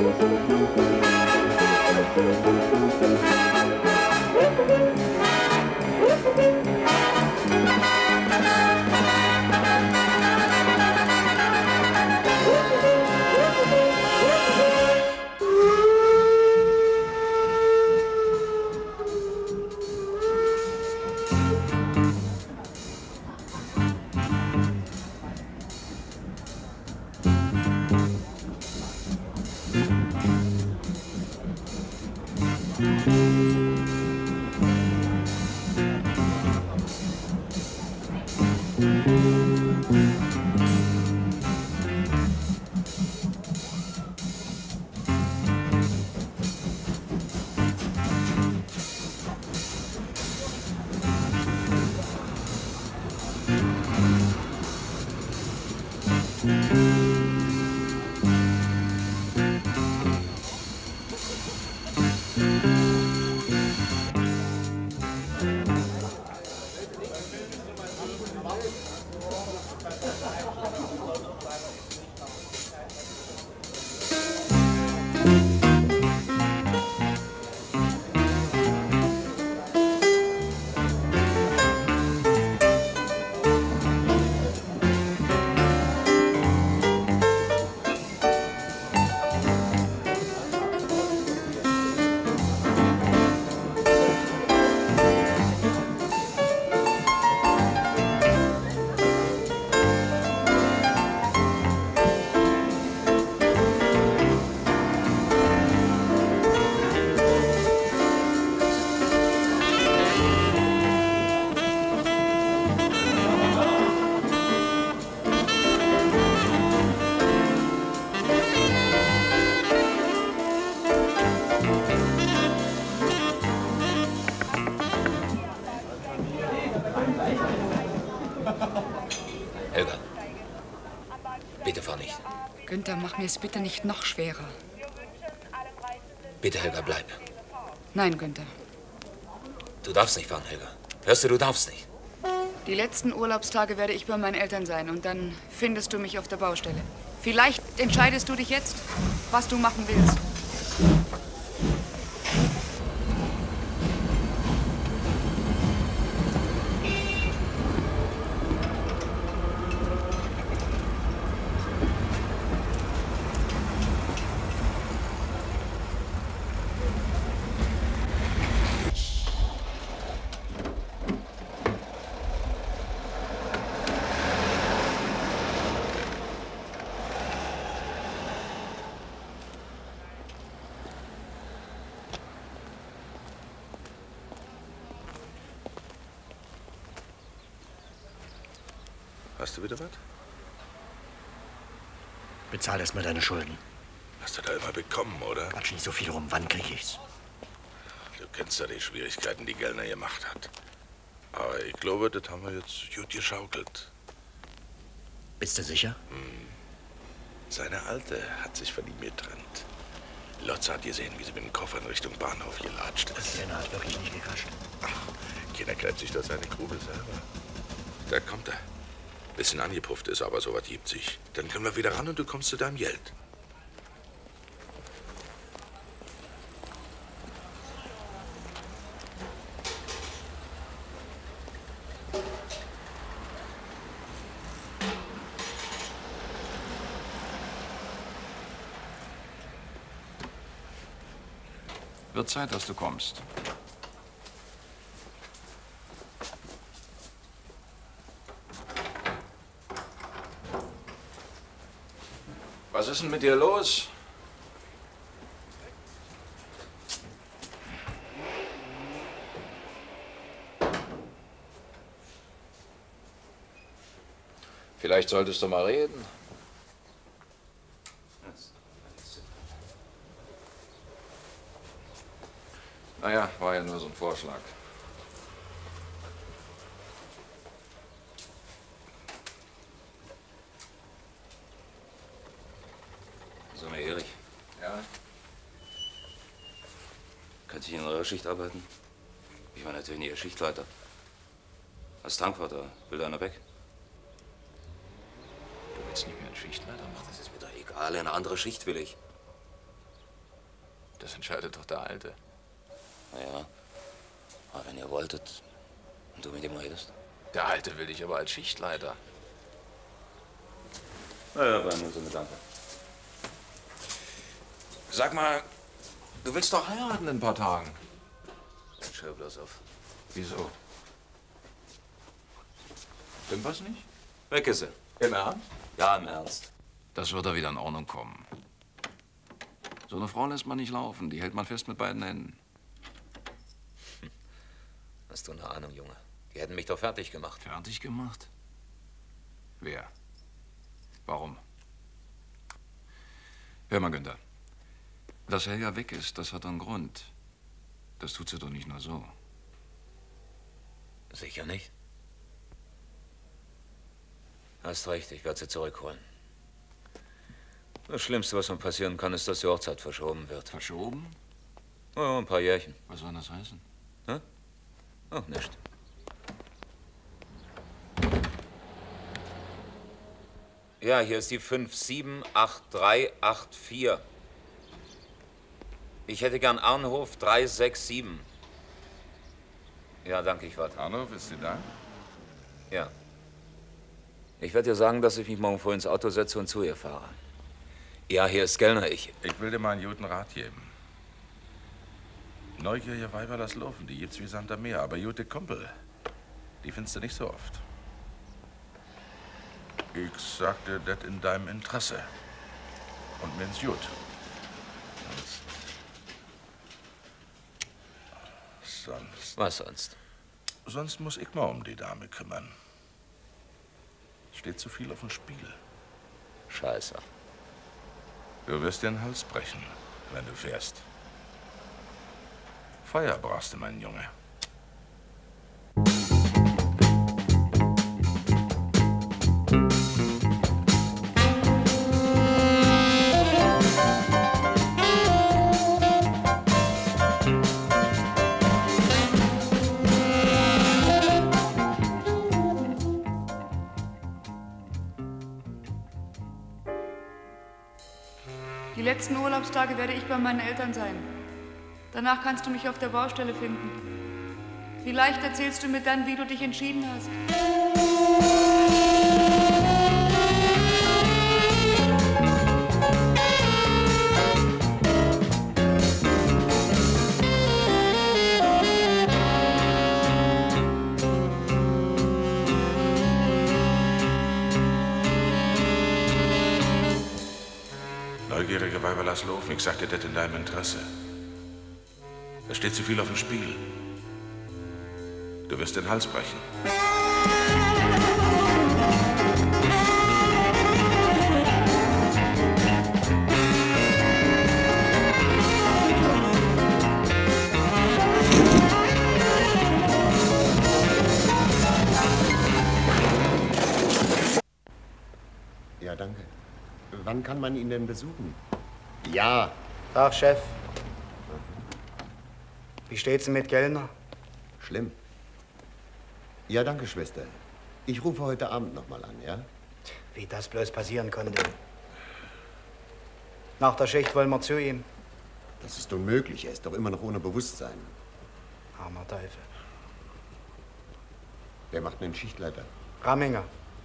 Helga, bitte fahr nicht. Günther, mach mir es bitte nicht noch schwerer. Bitte, Helga, bleib. Nein, Günther. Du darfst nicht fahren, Helga. Hörst du, du darfst nicht. Die letzten Urlaubstage werde ich bei meinen Eltern sein und dann findest du mich auf der Baustelle. Vielleicht entscheidest du dich jetzt, was du machen willst. Hast du wieder was? Bezahl erst mal deine Schulden. Hast du da immer bekommen, oder? Quatsch nicht so viel rum. Wann krieg ich's? Du kennst ja die Schwierigkeiten, die Gellner gemacht hat. Aber ich glaube, das haben wir jetzt gut geschaukelt. Bist du sicher? Seine Alte hat sich von ihm getrennt. Lotze hat gesehen, wie sie mit dem Koffer in Richtung Bahnhof gelatscht ist. Die Lena hat wirklich nicht gekascht. Keiner greift sich da seine Grube selber. Da kommt er. Bisschen angepufft ist, aber sowas gibt sich. Dann können wir wieder ran und du kommst zu deinem Geld. Wird Zeit, dass du kommst. Was ist denn mit dir los? Vielleicht solltest du mal reden. Naja, war ja nur so ein Vorschlag. Sag mal, Erich, Ja? kannst du in eurer Schicht arbeiten? Ich war natürlich nicht Ihr Schichtleiter. Als Tankwärter will einer weg. Du willst nicht mehr einen Schichtleiter machen? Das ist mir doch egal, eine andere Schicht will ich. Das entscheidet doch der Alte. Na ja, aber wenn ihr wolltet und du mit ihm redest. Der Alte will dich aber als Schichtleiter. Na ja, war nur so ein Gedanke. Sag mal, du willst doch heiraten in ein paar Tagen. Jetzt hör bloß auf. Wieso? Stimmt was nicht? Weg ist sie. Im Ernst? Ja, im Ernst. Das wird da wieder in Ordnung kommen. So eine Frau lässt man nicht laufen. Die hält man fest mit beiden Händen. Hast du eine Ahnung, Junge? Die hätten mich doch fertig gemacht. Fertig gemacht? Wer? Warum? Hör mal, Günther. Dass Helga weg ist, das hat einen Grund. Das tut sie doch nicht nur so. Sicher nicht? Hast recht, ich werde sie zurückholen. Das Schlimmste, was mir passieren kann, ist, dass die Hochzeit verschoben wird. Verschoben? Ja, ein paar Jährchen. Was soll das heißen? Hä? Ach, nicht. Ja, hier ist die 578384. Ich hätte gern Arnhof 367. Ja, danke, ich warte. Arnulf, ist sie da? Ja. Ich werde dir sagen, dass ich mich morgen früh ins Auto setze und zu ihr fahre. Ja, hier ist Kellner, ich. Ich will dir mal einen guten Rat geben. Neugierige Weiber, lass laufen, die gibt's wie Sand am Meer. Aber gute Kumpel, die findest du nicht so oft. Ich sagte, das in deinem Interesse. Und mir's gut. Sonst... Was sonst? Sonst muss ich mal um die Dame kümmern. Steht zu viel auf dem Spiel. Scheiße. Du wirst dir den Hals brechen, wenn du fährst. Feuer brauchst du, mein Junge. Die letzten Urlaubstage werde ich bei meinen Eltern sein. Danach kannst du mich auf der Baustelle finden. Vielleicht erzählst du mir dann, wie du dich entschieden hast. Neugierige Weiber, lass laufen. Ich sagte das in deinem Interesse. Da steht zu viel auf dem Spiel. Du wirst den Hals brechen. Ja, danke. Wann kann man ihn denn besuchen? Ja. Tag, Chef. Wie steht's denn mit Kellner? Schlimm. Ja, danke, Schwester. Ich rufe heute Abend noch mal an, ja? Wie das bloß passieren konnte. Nach der Schicht wollen wir zu ihm. Das ist unmöglich. Er ist doch immer noch ohne Bewusstsein. Armer Teufel. Wer macht einen Schichtleiter? Ramminger.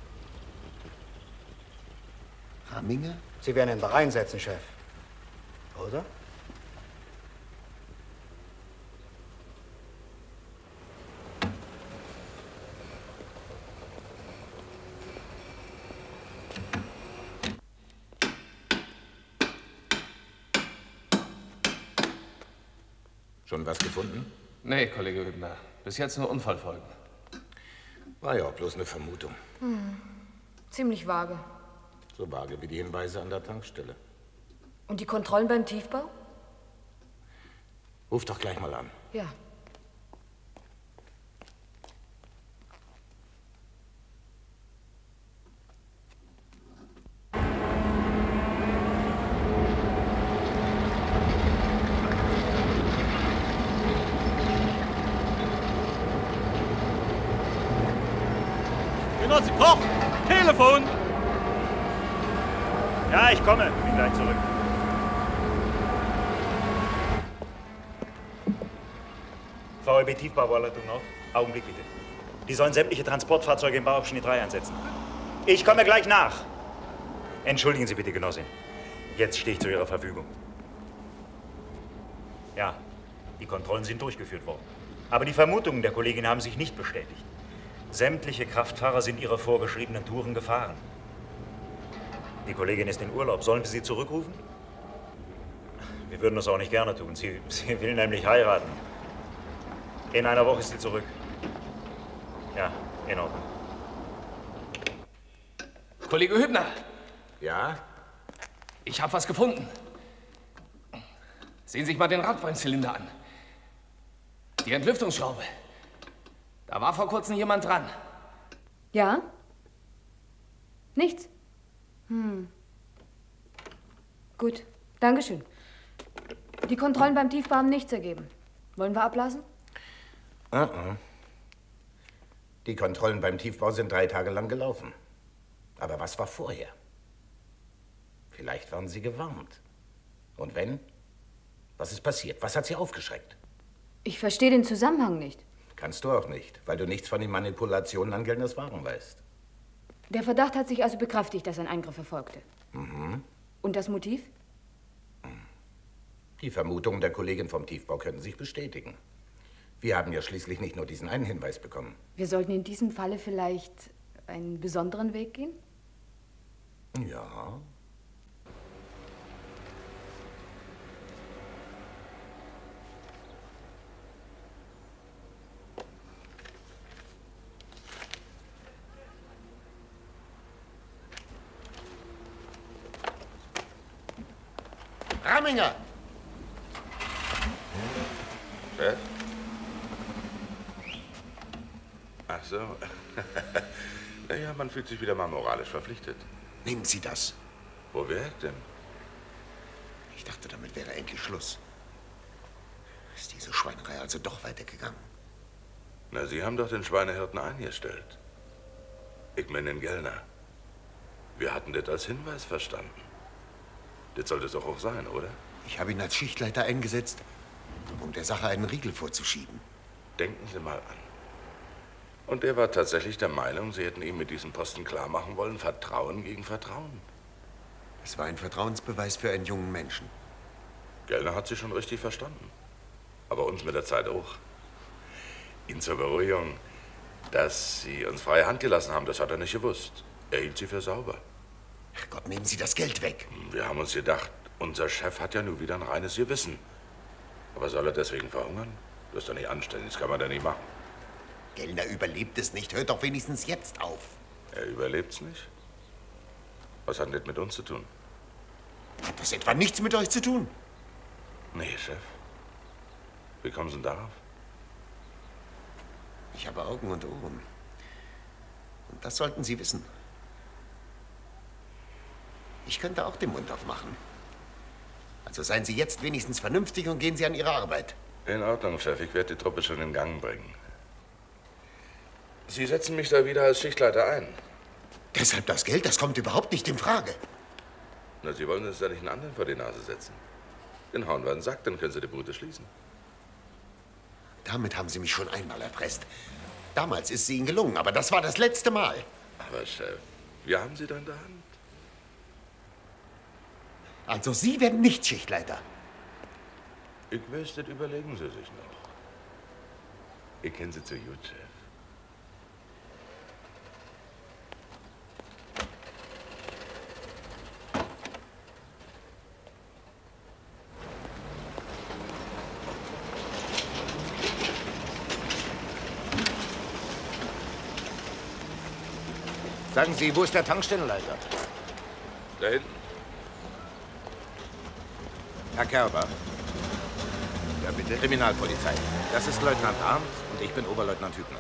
Ramminger? Sie werden ihn da reinsetzen, Chef. Oder? Schon was gefunden? Nee, Kollege Hübner. Bis jetzt nur Unfallfolgen. War ja auch bloß eine Vermutung. Ziemlich vage. So vage wie die Hinweise an der Tankstelle. Und die Kontrollen beim Tiefbau? Ruf doch gleich mal an. Ja. Genosse Koch! Telefon! Ja, ich komme. Bin gleich zurück. VEB Tiefbauleitung noch. Augenblick bitte. Die sollen sämtliche Transportfahrzeuge im Bauabschnitt 3 einsetzen. Ich komme gleich nach. Entschuldigen Sie bitte, Genossin. Jetzt stehe ich zu Ihrer Verfügung. Ja, die Kontrollen sind durchgeführt worden. Aber die Vermutungen der Kollegin haben sich nicht bestätigt. Sämtliche Kraftfahrer sind ihre vorgeschriebenen Touren gefahren. Die Kollegin ist in Urlaub. Sollen wir sie zurückrufen? Wir würden das auch nicht gerne tun. Sie will nämlich heiraten. In einer Woche ist sie zurück. Ja, in Ordnung. Kollege Hübner. Ja? Ich habe was gefunden. Sehen Sie sich mal den Radbremszylinder an. Die Entlüftungsschraube. Da war vor kurzem jemand dran. Ja? Nichts? Gut, Dankeschön. Die Kontrollen beim Tiefbau haben nichts ergeben. Wollen wir ablassen? Die Kontrollen beim Tiefbau sind 3 Tage lang gelaufen. Aber was war vorher? Vielleicht waren Sie gewarnt. Und wenn? Was ist passiert? Was hat Sie aufgeschreckt? Ich verstehe den Zusammenhang nicht. Kannst du auch nicht, weil du nichts von den Manipulationen an Gellners Wagen weißt. Der Verdacht hat sich also bekräftigt, dass ein Eingriff erfolgte. Mhm. Und das Motiv? Die Vermutungen der Kollegin vom Tiefbau können sich bestätigen. Wir haben ja schließlich nicht nur diesen einen Hinweis bekommen. Wir sollten in diesem Falle vielleicht einen besonderen Weg gehen? Ja. Raminger! Chef? Ach so. Naja, man fühlt sich wieder mal moralisch verpflichtet. Nehmen Sie das. Wo wäre ich denn? Ich dachte, damit wäre endlich Schluss. Ist diese Schweinerei also doch weitergegangen? Na, Sie haben doch den Schweinehirten eingestellt. Ich meine den Gellner. Wir hatten das als Hinweis verstanden. Das sollte es doch auch sein, oder? Ich habe ihn als Schichtleiter eingesetzt, um der Sache einen Riegel vorzuschieben. Denken Sie mal an. Und er war tatsächlich der Meinung, Sie hätten ihm mit diesem Posten klarmachen wollen, Vertrauen gegen Vertrauen. Es war ein Vertrauensbeweis für einen jungen Menschen. Gellner hat Sie schon richtig verstanden. Aber uns mit der Zeit auch. Ihn zur Beruhigung, dass Sie uns freie Hand gelassen haben, das hat er nicht gewusst. Er hielt Sie für sauber. Ach Gott, nehmen Sie das Geld weg. Wir haben uns gedacht, unser Chef hat ja nur wieder ein reines Gewissen. Aber soll er deswegen verhungern? Das ist doch nicht anständig, das kann man doch nicht machen. Gellner überlebt es nicht. Hört doch wenigstens jetzt auf. Er überlebt's nicht? Was hat denn das mit uns zu tun? Hat das etwa nichts mit euch zu tun? Nee, Chef. Wie kommen Sie denn darauf? Ich habe Augen und Ohren. Und das sollten Sie wissen. Ich könnte auch den Mund aufmachen. Also seien Sie jetzt wenigstens vernünftig und gehen Sie an Ihre Arbeit. In Ordnung, Chef. Ich werde die Truppe schon in Gang bringen. Sie setzen mich da wieder als Schichtleiter ein. Deshalb das Geld, das kommt überhaupt nicht in Frage. Na, Sie wollen uns da nicht einen anderen vor die Nase setzen. Den hauen wir in den Sack, dann können Sie die Bude schließen. Damit haben Sie mich schon einmal erpresst. Damals ist es Ihnen gelungen, aber das war das letzte Mal. Aber, Chef, wir haben Sie da in der Hand. Also Sie werden nicht Schichtleiter. Ich weiß, das überlegen Sie sich noch. Ich kenne Sie zu gut, Chef. Sagen Sie, wo ist der Tankstellenleiter? Da hinten. Herr Kerber. Ja, bitte? Kriminalpolizei. Das ist Leutnant Arndt und ich bin Oberleutnant Hübner.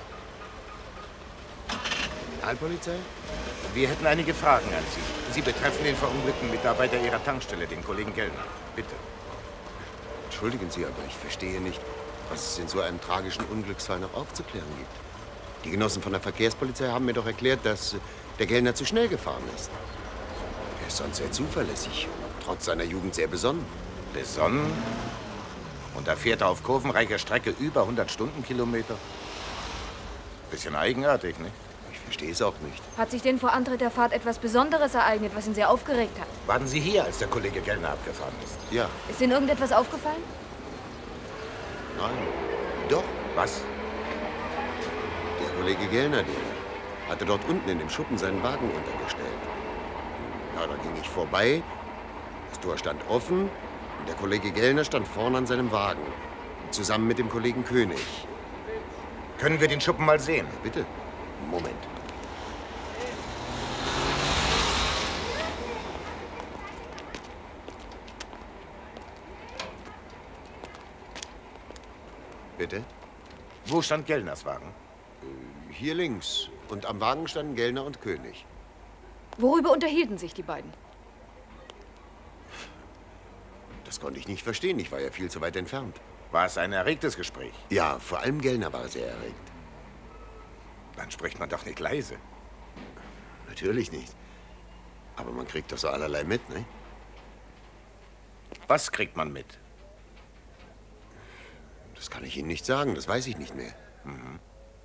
Kriminalpolizei? Wir hätten einige Fragen an Sie. Sie betreffen den verunglückten Mitarbeiter Ihrer Tankstelle, den Kollegen Gellner. Bitte. Entschuldigen Sie, aber ich verstehe nicht, was es in so einem tragischen Unglücksfall noch aufzuklären gibt. Die Genossen von der Verkehrspolizei haben mir doch erklärt, dass der Gellner zu schnell gefahren ist. Er ist sonst sehr zuverlässig, trotz seiner Jugend sehr besonnen. Besonnen Und da fährt er auf kurvenreicher Strecke über 100 Stundenkilometer. Bisschen eigenartig, nicht? Ich verstehe es auch nicht. Hat sich denn vor Antritt der Fahrt etwas Besonderes ereignet, was ihn sehr aufgeregt hat? Waren Sie hier, als der Kollege Gellner abgefahren ist? Ja. Ist Ihnen irgendetwas aufgefallen? Nein. Doch. Was? Der Kollege Gellner, der hatte dort unten in dem Schuppen seinen Wagen untergestellt. Ja, da ging ich vorbei, das Tor stand offen und der Kollege Gellner stand vorne an seinem Wagen. Zusammen mit dem Kollegen König. Können wir den Schuppen mal sehen? Bitte. Moment. Bitte? Wo stand Gellners Wagen? Hier links. Und am Wagen standen Gellner und König. Worüber unterhielten sich die beiden? Das konnte ich nicht verstehen. Ich war ja viel zu weit entfernt. War es ein erregtes Gespräch? Ja, vor allem Gellner war sehr erregt. Dann spricht man doch nicht leise. Natürlich nicht. Aber man kriegt doch so allerlei mit, ne? Was kriegt man mit? Das kann ich Ihnen nicht sagen. Das weiß ich nicht mehr. Mhm.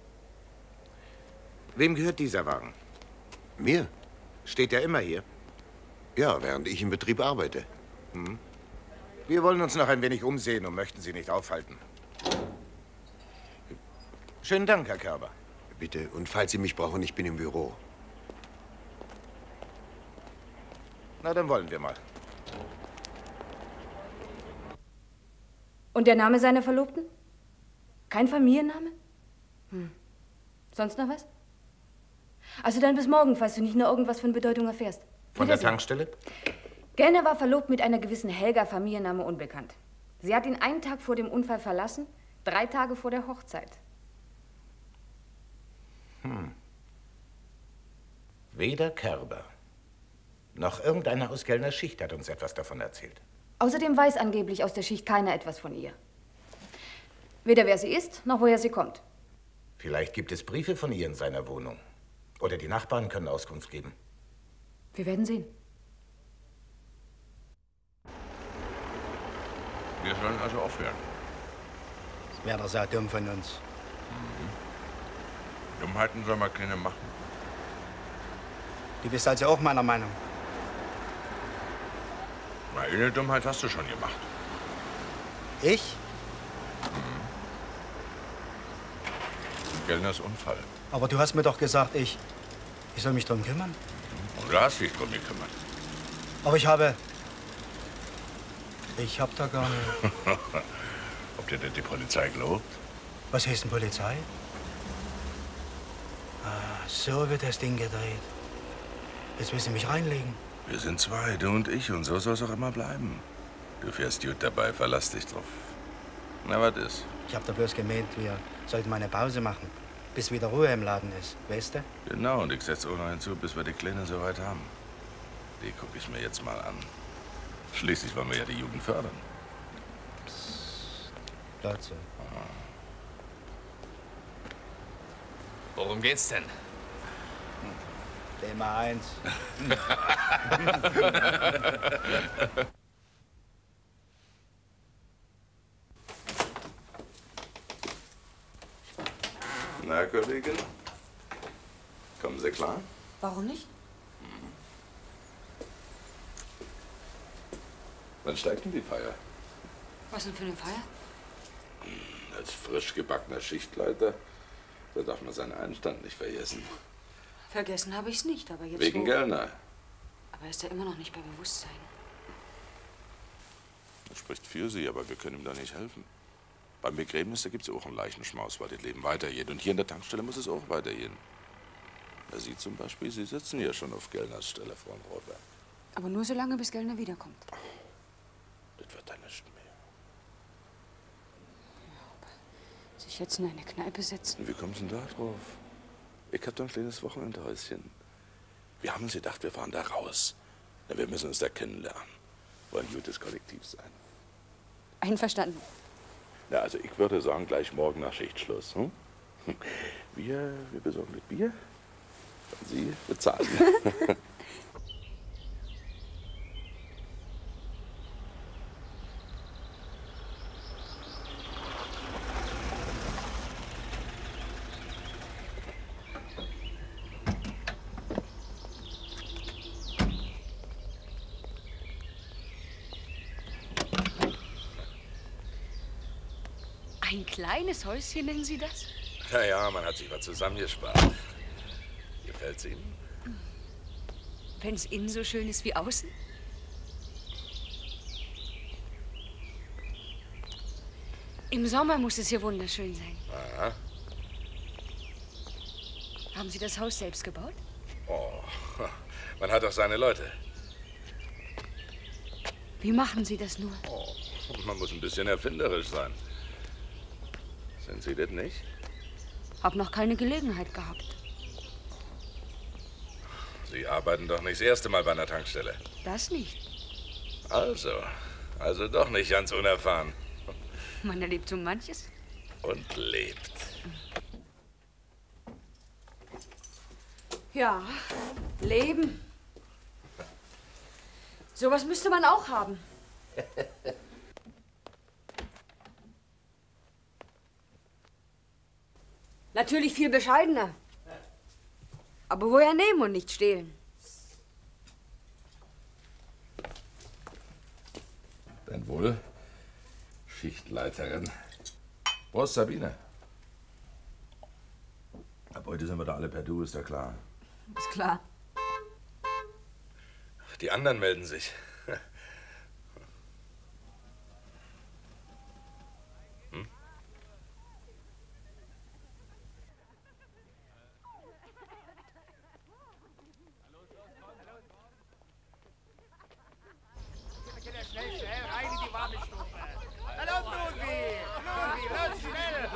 Wem gehört dieser Wagen? Mir. Steht er immer hier? Ja, während ich im Betrieb arbeite. Mhm. Wir wollen uns noch ein wenig umsehen und möchten Sie nicht aufhalten. Schönen Dank, Herr Körber. Bitte. Und falls Sie mich brauchen, ich bin im Büro. Na, dann wollen wir mal. Und der Name seiner Verlobten? Kein Familienname? Sonst noch was? Also dann bis morgen, falls du nicht nur irgendwas von Bedeutung erfährst. Von der Tankstelle? Gellner war verlobt mit einer gewissen Helga, Familienname unbekannt. Sie hat ihn einen Tag vor dem Unfall verlassen, 3 Tage vor der Hochzeit. Weder Körber noch irgendeiner aus Gellners Schicht hat uns etwas davon erzählt. Außerdem weiß angeblich aus der Schicht keiner etwas von ihr. Weder wer sie ist, noch woher sie kommt. Vielleicht gibt es Briefe von ihr in seiner Wohnung. Oder die Nachbarn können Auskunft geben. Wir werden sehen. Wir sollen also aufhören. Das wäre doch sehr dumm von uns. Dummheiten soll man keine machen. Du bist also auch meiner Meinung. Na, eine Dummheit hast du schon gemacht. Ich? Gellners Unfall. Aber du hast mir doch gesagt, ich soll mich drum kümmern. Und du hast dich drum gekümmert. Aber ich hab da gar nicht... Ob dir denn die Polizei glaubt? Was heißt denn Polizei? Ah, so wird das Ding gedreht. Jetzt willst du mich reinlegen. Wir sind zwei, du und ich, und so soll es auch immer bleiben. Du fährst gut dabei, verlass dich drauf. Na, was ist? Ich hab da bloß gemeint, wir sollten mal eine Pause machen, bis wieder Ruhe im Laden ist, weißt du? Genau, und ich setze auch noch hinzu, bis wir die Kleine so weit haben. Die gucke ich mir jetzt mal an. Schließlich wollen wir ja die Jugend fördern. Platze. Worum geht's denn? Thema 1. Na, Kollegin? Kommen Sie klar? Warum nicht? Wann steigt denn die Feier? Was denn für eine Feier? Als frisch gebackener Schichtleiter, da darf man seinen Einstand nicht vergessen. Vergessen habe ich's nicht, aber jetzt... Wegen Gellner. Aber ist er immer noch nicht bei Bewusstsein? Das spricht für Sie, aber wir können ihm da nicht helfen. Beim Begräbnis, da gibt's auch einen Leichenschmaus, weil das Leben weitergeht. Und hier in der Tankstelle muss es auch weitergehen. Na, Sie zum Beispiel, Sie sitzen ja schon auf Gellners Stelle, Frau Rothberg. Aber nur so lange, bis Gellner wiederkommt. Das wird dann nicht mehr. Sich jetzt in eine Kneipe setzen. Wie kommst du denn da drauf? Ich hab da ein kleines Wochenendhäuschen. Wir haben uns gedacht, wir fahren da raus. Na, wir müssen uns da kennenlernen. Wollen ein gutes Kollektiv sein. Einverstanden. Na, also ich würde sagen, gleich morgen nach Schichtschluss. Hm? Wir besorgen das Bier und Sie bezahlen. Ein kleines Häuschen nennen Sie das? Naja, man hat sich was zusammengespart. Gefällt's Ihnen? Wenn es innen so schön ist wie außen? Im Sommer muss es hier wunderschön sein. Aha. Haben Sie das Haus selbst gebaut? Oh, man hat doch seine Leute. Wie machen Sie das nur? Oh, man muss ein bisschen erfinderisch sein. Sind Sie das nicht? Hab noch keine Gelegenheit gehabt. Sie arbeiten doch nicht das erste Mal bei einer Tankstelle. Das nicht. Also doch nicht ganz unerfahren. Man erlebt so manches. Und lebt. Ja, Leben. Sowas müsste man auch haben. Natürlich viel bescheidener. Aber woher nehmen und nicht stehlen? Denn wohl, Schichtleiterin. Prost, Sabine. Ab heute sind wir da alle per Du, ist ja klar. Ist klar. Die anderen melden sich. Hm? Schnell, rein in die warme Stube. Hallo, Ludwig! Ludwig, los, schnell!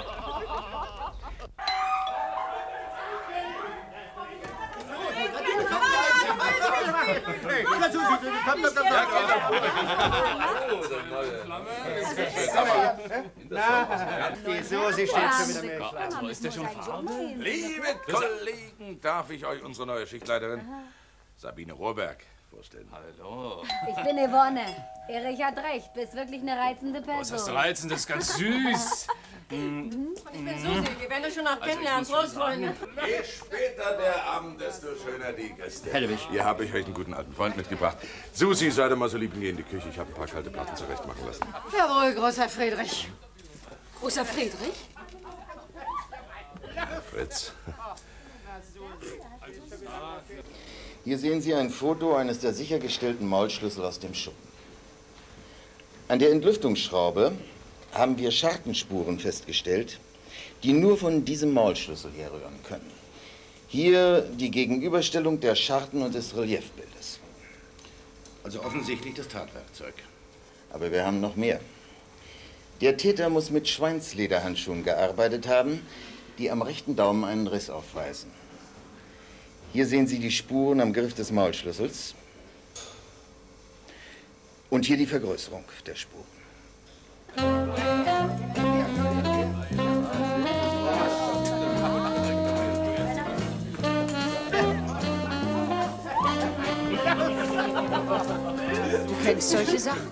Die Susi steht schon wieder mehr. Wo ist der schon fahren? Liebe Kollegen, darf ich euch unsere neue Schichtleiterin Sabine Rohrberg vorstellen? Hallo. Ich bin Yvonne. Erich hat recht. Bist wirklich eine reizende Person. Was heißt reizend? Das ist ganz süß. Ich bin Susi. Wir werden uns schon noch kennenlernen. Prost, Freunde. Je später der Abend, desto schöner die Gäste. Hellwig. Hier habe ich euch einen guten alten Freund mitgebracht. Susi, sei doch mal so lieb und geh in die Küche. Ich habe ein paar kalte Platten zurechtmachen lassen. Jawohl, großer Friedrich. Großer Friedrich? Fritz. Hier sehen Sie ein Foto eines der sichergestellten Maulschlüssel aus dem Schuppen. An der Entlüftungsschraube haben wir Schartenspuren festgestellt, die nur von diesem Maulschlüssel herrühren können. Hier die Gegenüberstellung der Scharten und des Reliefbildes. Also offensichtlich das Tatwerkzeug. Aber wir haben noch mehr. Der Täter muss mit Schweinslederhandschuhen gearbeitet haben, die am rechten Daumen einen Riss aufweisen. Hier sehen Sie die Spuren am Griff des Maulschlüssels. Und hier die Vergrößerung der Spuren. Du kennst solche Sachen?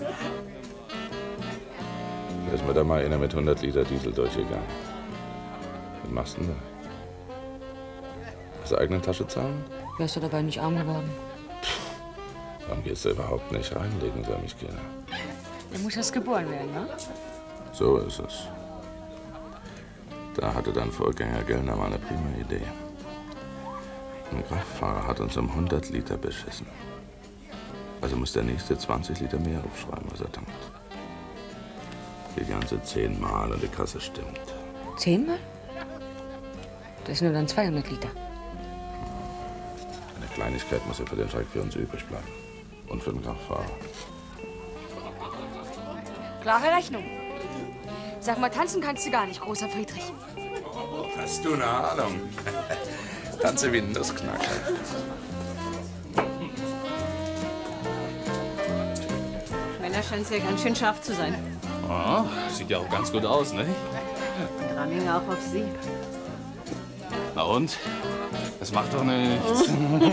Da ist mir da mal einer mit 100 Liter Diesel durchgegangen. Was machst du denn da? Aus der eigenen Tasche zahlen? Wärst du dabei nicht arm geworden? Warum gehst du überhaupt nicht reinlegen, soll mich keiner? Du musst erst geboren werden, ne? So ist es. Da hatte dein Vorgänger Gellner mal eine prima Idee. Ein Kraftfahrer hat uns um 100 Liter beschissen. Also muss der nächste 20 Liter mehr aufschreiben, was er tankt. Die ganze 10 Mal und die Kasse stimmt. 10 Mal? Das sind nur dann 200 Liter. Eine Kleinigkeit muss ja für den Scheik für uns übrig bleiben. Und für den Kraftfahrer. Klare Rechnung. Sag mal, tanzen kannst du gar nicht, großer Friedrich. Hast du eine Ahnung? Tanze wie ein Nussknacker. Männer scheint ja ganz schön scharf zu sein. Oh, sieht ja auch ganz gut aus, ne? Und Ramming auch auf Sie. Na und? Das macht doch nichts.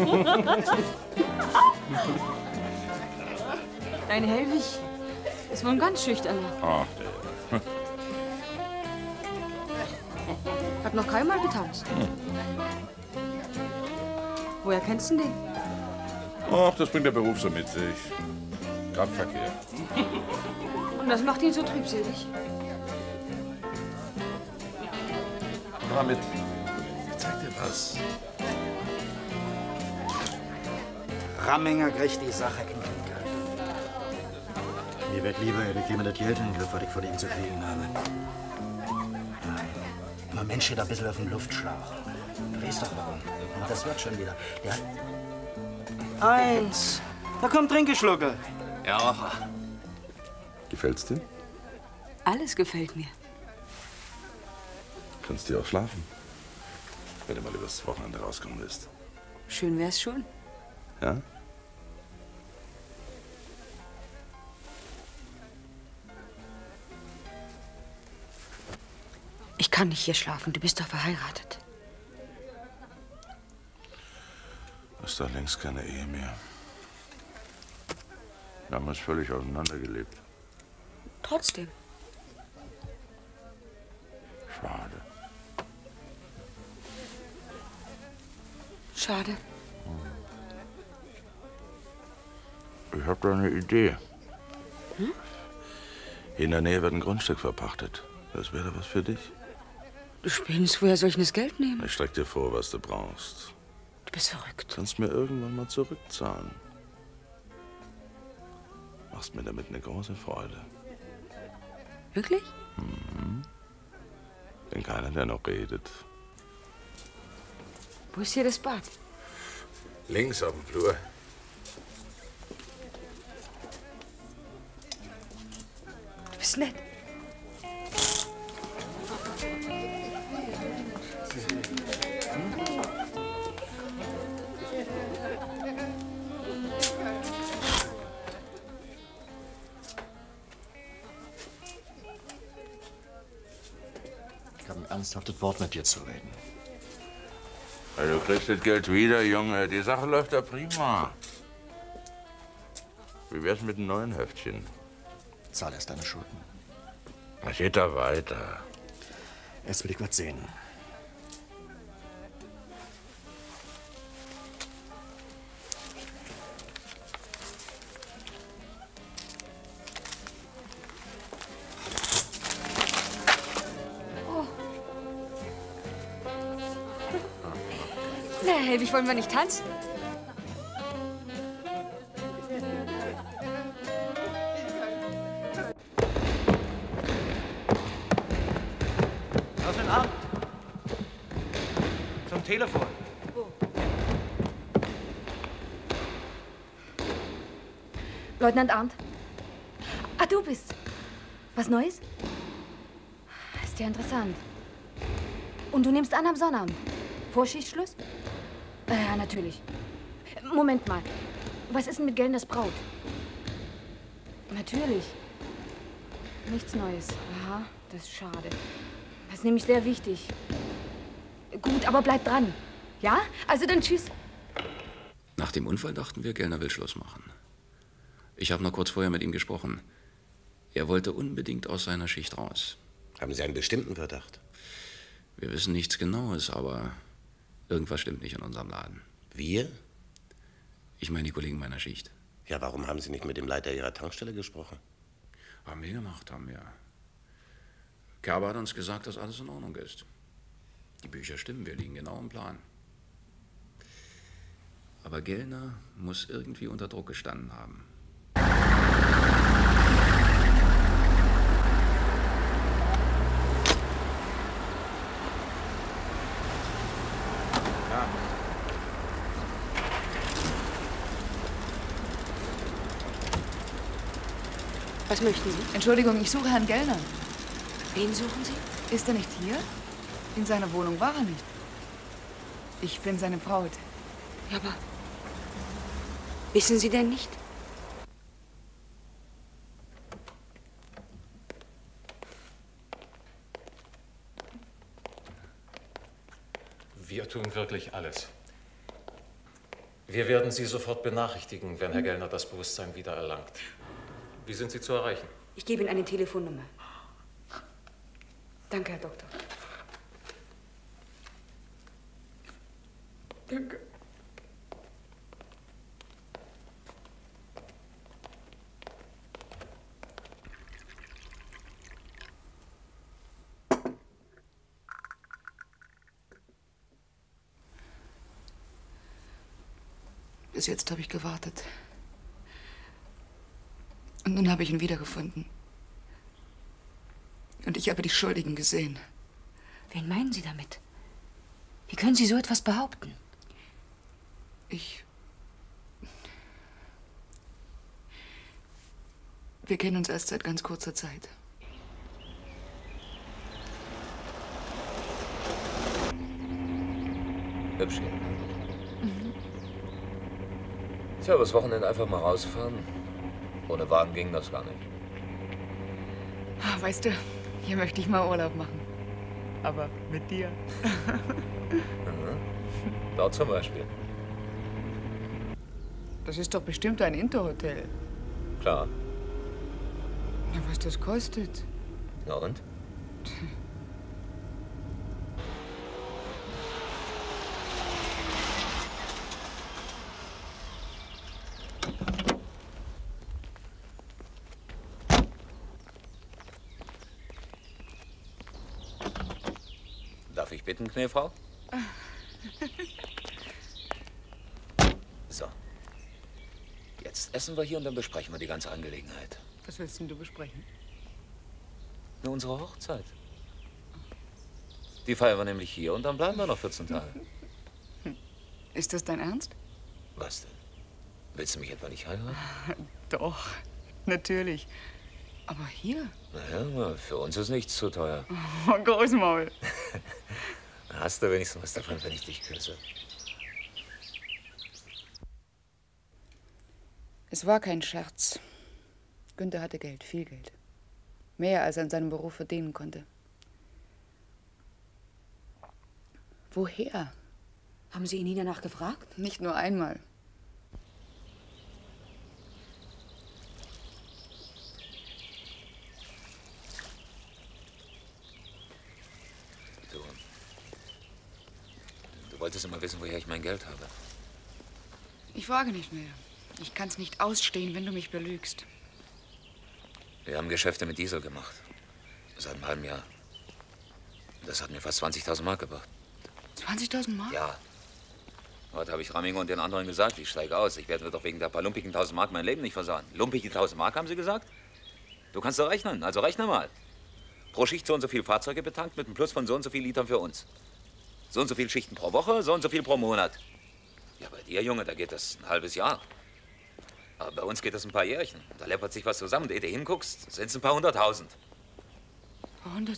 Dein Hellwig ist wohl ein ganz schüchterner. Ach, Hat noch keinmal getanzt. Woher kennst du den? Ach, das bringt der Beruf so mit sich. Kraftverkehr. Und das macht ihn so trübselig. Komm mal mit. Ich zeig dir was. Ramminger kriegt die Sache in den Griff. Mir wird lieber, er bekäme das Geld in den Griff, was ich von ihm zu kriegen habe. Mein Mensch steht ein bisschen auf dem Luftschlauch. Du weißt doch warum. Und das wird schon wieder. Ja. Eins. Da kommt Trinkeschlucke. Ja. Gefällt's dir? Alles gefällt mir. Kannst du auch schlafen, wenn du mal übers Wochenende rauskommen willst. Schön wär's schon. Ja? Ich kann nicht hier schlafen. Du bist doch verheiratet. Das ist doch längst keine Ehe mehr. Wir haben uns völlig auseinandergelebt. Trotzdem. Schade. Schade. Ich hab da eine Idee. Hm? Hier in der Nähe wird ein Grundstück verpachtet. Das wäre was für dich. Du spinnst, woher soll ich denn das Geld nehmen? Ich streck dir vor, was du brauchst. Du bist verrückt. Du kannst mir irgendwann mal zurückzahlen. Machst mir damit eine große Freude. Wirklich? Mhm. Bin keiner, der noch redet. Wo ist hier das Bad? Links auf dem Flur. Du bist nett. Ich habe ein ernsthaftes Wort mit dir zu reden. Ja, du kriegst das Geld wieder, Junge. Die Sache läuft ja prima. Wie wär's mit einem neuen Heftchen? Zahl erst deine Schulden. Was geht da weiter? Erst will ich was sehen. Na, Helwig, wollen wir nicht tanzen? Auf den Arm. Zum Telefon. Leutnant Arndt. Ah, du bist. Was Neues? Ist ja interessant. Und du nimmst an am Sonnabend? Vor Schichtschluss? Ja, natürlich. Moment mal. Was ist denn mit Gellners Braut? Natürlich. Nichts Neues. Aha, das ist schade. Das ist nämlich sehr wichtig. Gut, aber bleib dran. Ja? Also dann tschüss. Nach dem Unfall dachten wir, Gellner will Schluss machen. Ich habe noch kurz vorher mit ihm gesprochen. Er wollte unbedingt aus seiner Schicht raus. Haben Sie einen bestimmten Verdacht? Wir wissen nichts Genaues, aber irgendwas stimmt nicht in unserem Laden. Wir? Ich meine die Kollegen meiner Schicht. Ja, warum haben Sie nicht mit dem Leiter Ihrer Tankstelle gesprochen? Haben wir gemacht, haben wir. Kerber hat uns gesagt, dass alles in Ordnung ist. Die Bücher stimmen, wir liegen genau im Plan. Aber Gellner muss irgendwie unter Druck gestanden haben. Ja. Was möchten Sie? Entschuldigung, ich suche Herrn Gellner. Wen suchen Sie? Ist er nicht hier? In seiner Wohnung war er nicht. Ich bin seine Braut. Ja, aber wissen Sie denn nicht? Wir tun wirklich alles. Wir werden Sie sofort benachrichtigen, wenn Herr Gellner das Bewusstsein wieder erlangt. Wie sind Sie zu erreichen? Ich gebe Ihnen eine Telefonnummer. Danke, Herr Doktor. Danke. Bis jetzt habe ich gewartet. Und nun habe ich ihn wiedergefunden. Und ich habe die Schuldigen gesehen. Wen meinen Sie damit? Wie können Sie so etwas behaupten? Wir kennen uns erst seit ganz kurzer Zeit. Hübsch hier. Tja, übers Wochenende einfach mal rausfahren. Ohne Wagen ging das gar nicht. Weißt du, hier möchte ich mal Urlaub machen. Aber mit dir. Dort zum Beispiel. Das ist doch bestimmt ein Interhotel. Klar. Ja, was das kostet. Na und? Darf ich bitten, Knefrau? So. Jetzt essen wir hier und dann besprechen wir die ganze Angelegenheit. Was willst denn du besprechen? Nur unsere Hochzeit. Die feiern wir nämlich hier und dann bleiben wir noch 14 Tage. Ist das dein Ernst? Was denn? Willst du mich etwa nicht heiraten? Doch, natürlich. Aber hier? Naja, für uns ist nichts zu teuer. Oh, Großmaul. Hast du wenigstens was davon, wenn ich dich küsse? Es war kein Scherz. Günther hatte Geld, viel Geld. Mehr, als er in seinem Beruf verdienen konnte. Woher? Haben Sie ihn nie danach gefragt? Nicht nur einmal. Du wolltest immer wissen, woher ich mein Geld habe. Ich frage nicht mehr. Ich kann's nicht ausstehen, wenn du mich belügst. Wir haben Geschäfte mit Diesel gemacht. Seit einem halben Jahr. Das hat mir fast 20.000 Mark gebracht. 20.000 Mark? Ja. Heute habe ich Ramminger und den anderen gesagt, ich steige aus. Ich werde doch wegen der paar lumpigen 1.000 Mark mein Leben nicht versauen. Lumpige 1.000 Mark, haben sie gesagt? Du kannst doch rechnen, also rechne mal. Pro Schicht so und so viel Fahrzeuge betankt mit einem Plus von so und so viel Litern für uns. So und so viel Schichten pro Woche, so und so viel pro Monat. Ja, bei dir, Junge, da geht das ein halbes Jahr. Aber bei uns geht das ein paar Jährchen. Da läppert sich was zusammen. Und ehe du hinguckst, sind es ein paar 100.000. 100.000?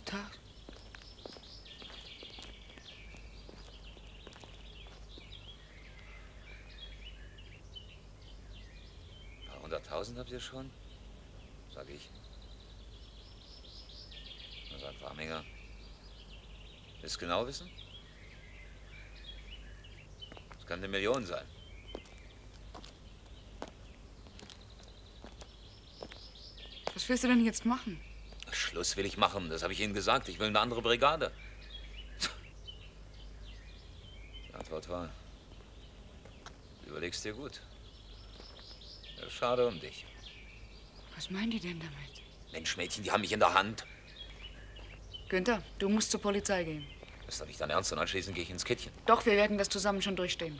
Ein paar 100.000 habt ihr schon? Sag ich. Na, sagt Ramminger. Willst du genau wissen? Das kann 1 Million sein. Was willst du denn jetzt machen? Schluss will ich machen, das habe ich Ihnen gesagt. Ich will eine andere Brigade. Die Antwort war, du überlegst dir gut. Ja, schade um dich. Was meinen die denn damit? Mensch, Mädchen, die haben mich in der Hand. Günther, du musst zur Polizei gehen. Ist doch nicht dein Ernst und anschließend gehe ich ins Kittchen. Doch, wir werden das zusammen schon durchstehen.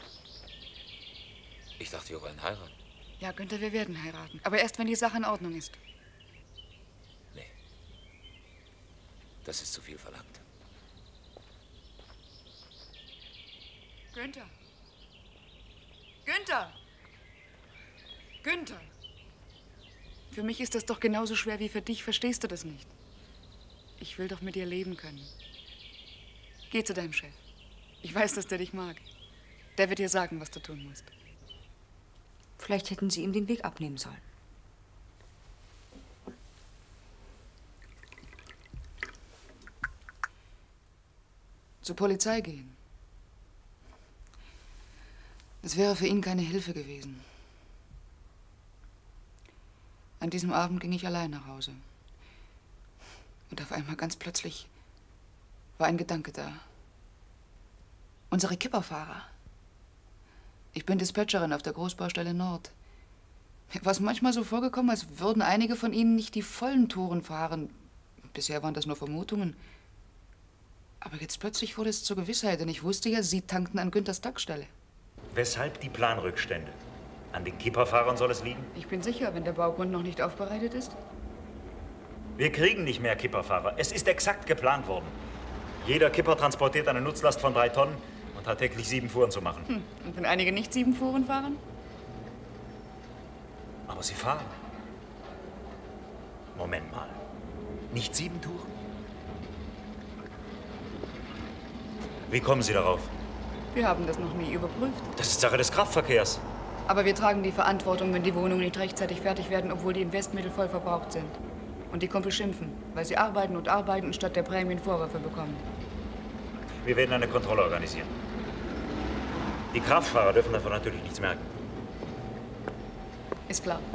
Ich dachte, wir wollen heiraten. Ja, Günther, wir werden heiraten. Aber erst, wenn die Sache in Ordnung ist. Nee. Das ist zu viel verlangt. Günther! Günther! Günther! Für mich ist das doch genauso schwer wie für dich. Verstehst du das nicht? Ich will doch mit dir leben können. Geh zu deinem Chef. Ich weiß, dass der dich mag. Der wird dir sagen, was du tun musst. Vielleicht hätten Sie ihm den Weg abnehmen sollen. Zur Polizei gehen. Das wäre für ihn keine Hilfe gewesen. An diesem Abend ging ich allein nach Hause. Und auf einmal ganz plötzlich war ein Gedanke da. Unsere Kipperfahrer. Ich bin Dispatcherin auf der Großbaustelle Nord. Mir war es manchmal so vorgekommen, als würden einige von ihnen nicht die vollen Touren fahren. Bisher waren das nur Vermutungen. Aber jetzt plötzlich wurde es zur Gewissheit, denn ich wusste ja, sie tankten an Günthers Tankstelle. Weshalb die Planrückstände? An den Kipperfahrern soll es liegen? Ich bin sicher, wenn der Baugrund noch nicht aufbereitet ist. Wir kriegen nicht mehr Kipperfahrer. Es ist exakt geplant worden. Jeder Kipper transportiert eine Nutzlast von 3 Tonnen und hat täglich 7 Fuhren zu machen. Und wenn einige nicht 7 Fuhren fahren? Aber sie fahren. Moment mal. Nicht 7 Touren? Wie kommen Sie darauf? Wir haben das noch nie überprüft. Das ist Sache des Kraftverkehrs. Aber wir tragen die Verantwortung, wenn die Wohnungen nicht rechtzeitig fertig werden, obwohl die Investmittel voll verbraucht sind. Und die Kumpel schimpfen, weil sie arbeiten und arbeiten und statt der Prämien Vorwürfe bekommen. Wir werden eine Kontrolle organisieren. Die Kraftfahrer dürfen davon natürlich nichts merken. Ist klar.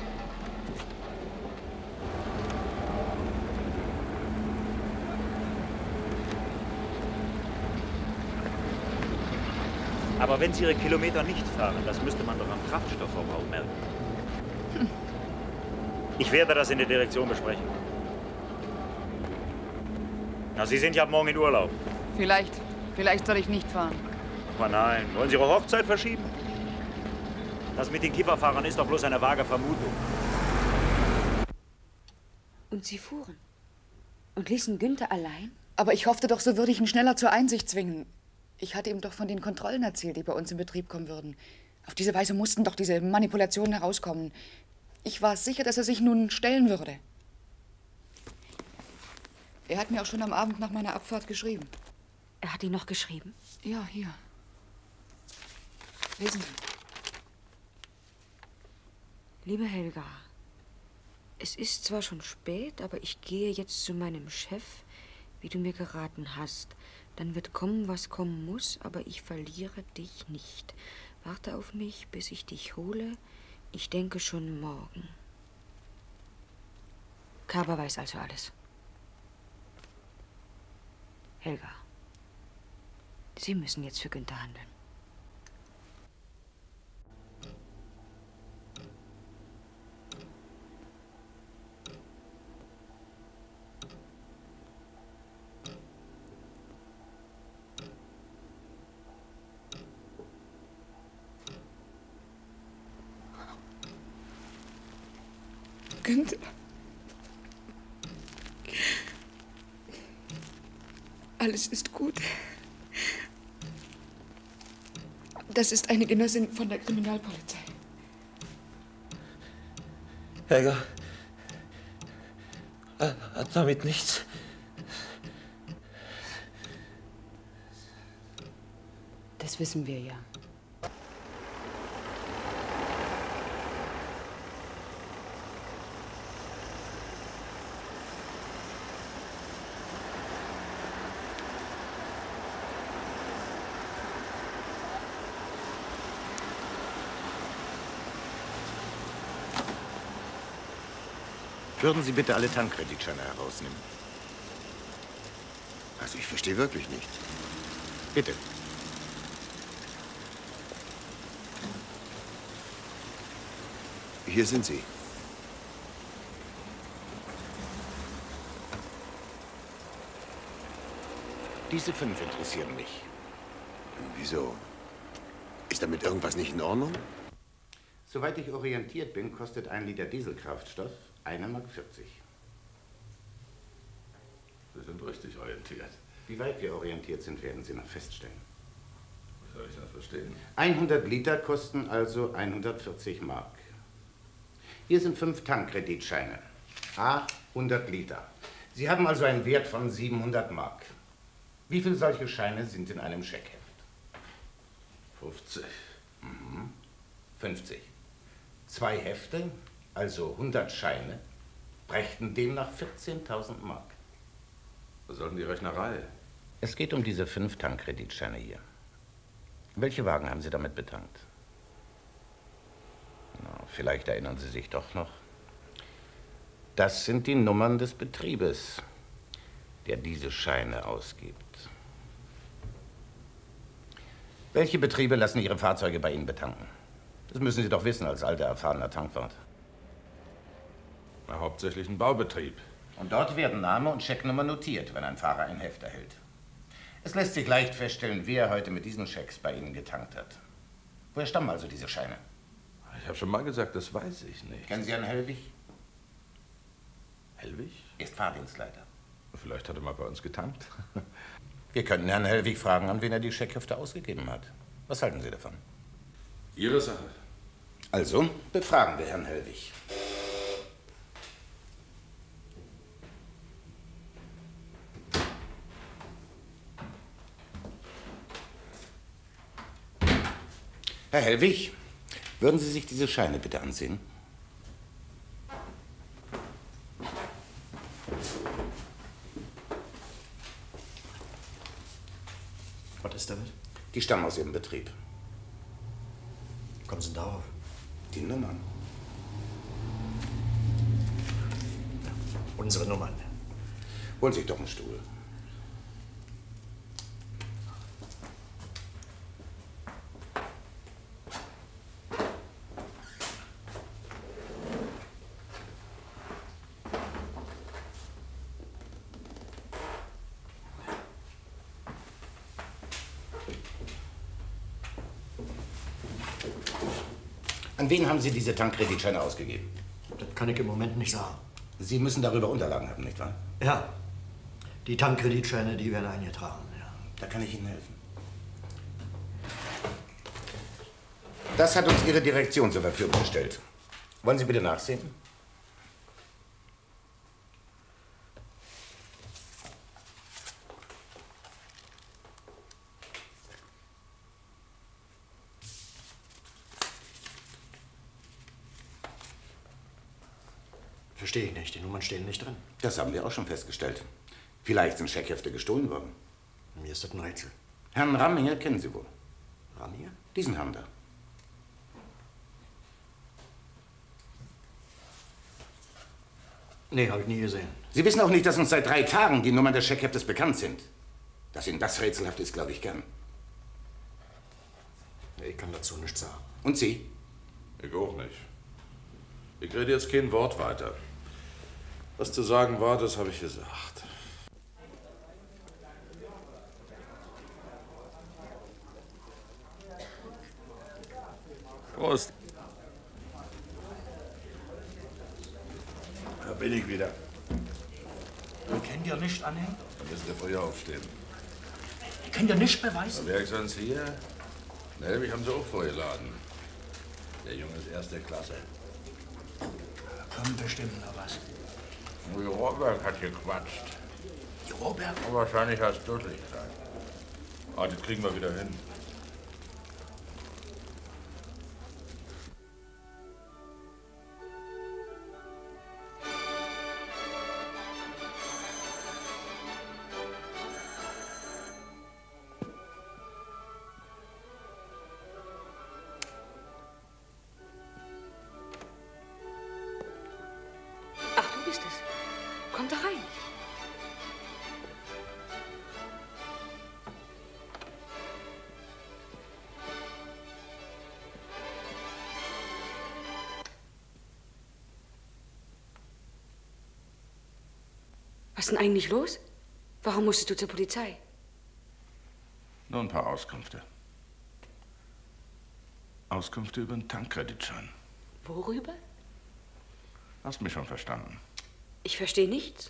Aber wenn Sie Ihre Kilometer nicht fahren, das müsste man doch am Kraftstoffverbrauch merken. Ich werde das in der Direktion besprechen. Na, Sie sind ja ab morgen in Urlaub. Vielleicht soll ich nicht fahren. Aber nein, wollen Sie Ihre Hochzeit verschieben? Das mit den Kipperfahrern ist doch bloß eine vage Vermutung. Und Sie fuhren? Und ließen Günther allein? Aber ich hoffte doch, so würde ich ihn schneller zur Einsicht zwingen. Ich hatte ihm doch von den Kontrollen erzählt, die bei uns in Betrieb kommen würden. Auf diese Weise mussten doch diese Manipulationen herauskommen. Ich war sicher, dass er sich nun stellen würde. Er hat mir auch schon am Abend nach meiner Abfahrt geschrieben. Er hat Ihnen noch geschrieben? Ja, hier. Lesen Sie. Liebe Helga, es ist zwar schon spät, aber ich gehe jetzt zu meinem Chef, wie du mir geraten hast. Dann wird kommen, was kommen muss, aber ich verliere dich nicht. Warte auf mich, bis ich dich hole. Ich denke schon morgen. Kaber weiß also alles. Helga, Sie müssen jetzt für Günther handeln. Günther. Alles ist gut. Das ist eine Genossin von der Kriminalpolizei. Helga, hat damit nichts. Das wissen wir ja. Würden Sie bitte alle Tankkreditscheine herausnehmen? Also ich verstehe wirklich nicht. Bitte. Hier sind sie. Diese 5 interessieren mich. Wieso? Ist damit irgendwas nicht in Ordnung? Soweit ich orientiert bin, kostet 1 Liter Dieselkraftstoff 1,40 Mark. Wir sind richtig orientiert. Wie weit wir orientiert sind, werden Sie noch feststellen. Was soll ich da verstehen? 100 Liter kosten also 140 Mark. Hier sind 5 Tankkreditscheine. 100 Liter. Sie haben also einen Wert von 700 Mark. Wie viele solche Scheine sind in einem Scheckheft? 50. 50. 2 Hefte, also 100 Scheine, brächten demnach 14.000 Mark. Was soll denn die Rechnerei? Es geht um diese 5 Tankkreditscheine hier. Welche Wagen haben Sie damit betankt? Na, vielleicht erinnern Sie sich doch noch. Das sind die Nummern des Betriebes, der diese Scheine ausgibt. Welche Betriebe lassen Ihre Fahrzeuge bei Ihnen betanken? Das müssen Sie doch wissen als alter, erfahrener Tankwart. Na, hauptsächlich ein Baubetrieb. Und dort werden Name und Schecknummer notiert, wenn ein Fahrer ein Heft erhält. Es lässt sich leicht feststellen, wer heute mit diesen Schecks bei Ihnen getankt hat. Woher stammen also diese Scheine? Ich habe schon mal gesagt, das weiß ich nicht. Kennen Sie Herrn Hellwig? Hellwig? Er ist Fahrdienstleiter. Vielleicht hat er mal bei uns getankt. Wir könnten Herrn Hellwig fragen, an wen er die Scheckhefte ausgegeben hat. Was halten Sie davon? Ihre Sache. Also, befragen wir Herrn Hellwig. Herr Hellwig, würden Sie sich diese Scheine bitte ansehen? Was ist damit? Die stammen aus Ihrem Betrieb. Wie kommen Sie denn darauf? Die Nummern. Unsere Nummern. Holen Sie sich doch einen Stuhl. An wen haben Sie diese Tankkreditscheine ausgegeben? Das kann ich im Moment nicht sagen. Sie müssen darüber Unterlagen haben, nicht wahr? Ja, die Tankkreditscheine, die werden eingetragen. Ja. Da kann ich Ihnen helfen. Das hat uns Ihre Direktion zur Verfügung gestellt. Wollen Sie bitte nachsehen? Verstehe ich nicht. Die Nummern stehen nicht drin. Das haben wir auch schon festgestellt. Vielleicht sind Scheckhefte gestohlen worden. Mir ist das ein Rätsel. Herrn Ramminger kennen Sie wohl. Ramminger? Diesen Herrn da. Nee, habe ich nie gesehen. Sie wissen auch nicht, dass uns seit 3 Tagen die Nummern des Scheckheftes bekannt sind. Dass Ihnen das rätselhaft ist, glaube ich gern. Ich kann dazu nichts sagen. Und Sie? Ich auch nicht. Ich rede jetzt kein Wort weiter. Was zu sagen war, das habe ich gesagt. Prost. Da bin ich wieder. Wir können dir nicht anhängen. Da müssen wir früher aufstehen. Ich kann dir nicht beweisen. Wer ist sonst hier? Ne, mich haben sie auch vorgeladen. Der Junge ist erste Klasse. Da kommt bestimmt noch was. Die Robert hat gequatscht. Die Robert? Aber wahrscheinlich hast du dusselig gesagt. Ah, das kriegen wir wieder hin. Ach, du bist es. Komm da rein. Was ist denn eigentlich los? Warum musstest du zur Polizei? Nur ein paar Auskünfte. Auskünfte über den Tankkreditschein. Worüber? Hast mich schon verstanden. Ich verstehe nichts.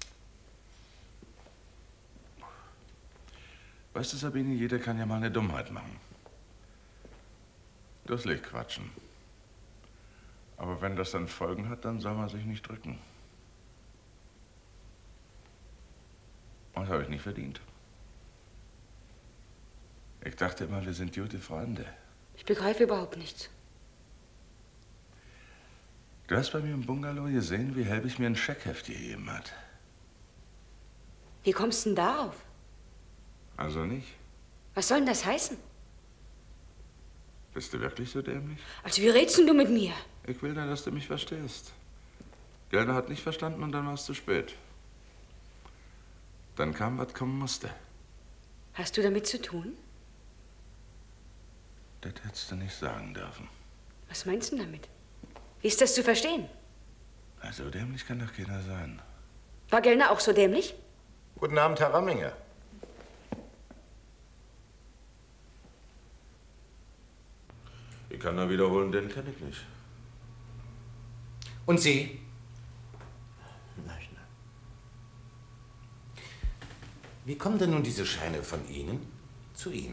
Weißt du, Sabine, jeder kann ja mal eine Dummheit machen. Dusselig quatschen. Aber wenn das dann Folgen hat, dann soll man sich nicht drücken. Und das habe ich nicht verdient. Ich dachte immer, wir sind gute Freunde. Ich begreife überhaupt nichts. Du hast bei mir im Bungalow gesehen, wie Helbig mir ein Scheckheft gegeben hat. Wie kommst du denn darauf? Also nicht? Was soll denn das heißen? Bist du wirklich so dämlich? Also wie redst denn du mit mir? Ich will nur, dass du mich verstehst. Gelner hat nicht verstanden und dann war es zu spät. Dann kam, was kommen musste. Hast du damit zu tun? Das hättest du nicht sagen dürfen. Was meinst du damit? Wie ist das zu verstehen? Also dämlich kann doch keiner sein. War Gellner auch so dämlich? Guten Abend, Herr Ramminger. Ich kann nur wiederholen, den kenne ich nicht. Und Sie? Wie kommen denn nun diese Scheine von Ihnen zu Ihnen?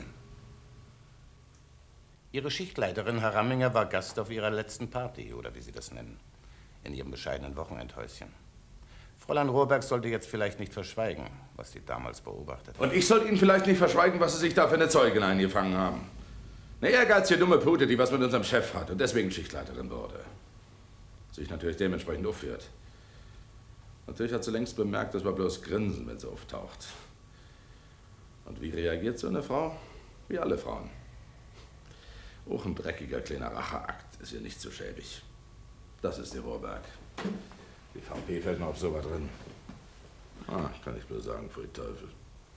Ihre Schichtleiterin, Herr Ramminger, war Gast auf Ihrer letzten Party, oder wie Sie das nennen, in Ihrem bescheidenen Wochenendhäuschen. Fräulein Rohrberg sollte jetzt vielleicht nicht verschweigen, was sie damals beobachtet hat. Und ich sollte Ihnen vielleicht nicht verschweigen, was Sie sich da für eine Zeugin eingefangen haben. Eine ehrgeizige, dumme Pute, die was mit unserem Chef hat und deswegen Schichtleiterin wurde. Sich natürlich dementsprechend aufführt. Natürlich hat sie längst bemerkt, dass wir bloß grinsen, wenn sie auftaucht. Und wie reagiert so eine Frau? Wie alle Frauen. Auch ein dreckiger kleiner Racheakt ist ihr nicht so schäbig. Das ist die Rohrberg. Die VP fällt noch auf sowas drin. Ah, kann ich bloß sagen, pfui Teufel.